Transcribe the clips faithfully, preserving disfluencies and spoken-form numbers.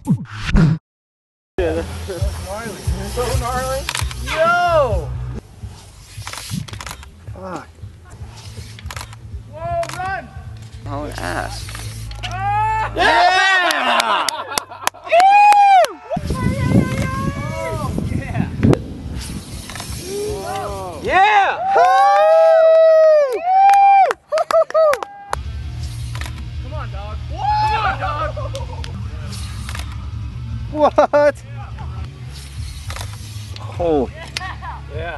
gnarly. So gnarly. Yo! Fuck. Whoa, run! Oh, ass. Ah! Yeah! Oh, yeah! Whoa. Yeah! Come on, dog. Come on, dog. What? Oh. Yeah.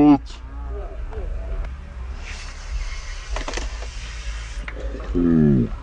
What?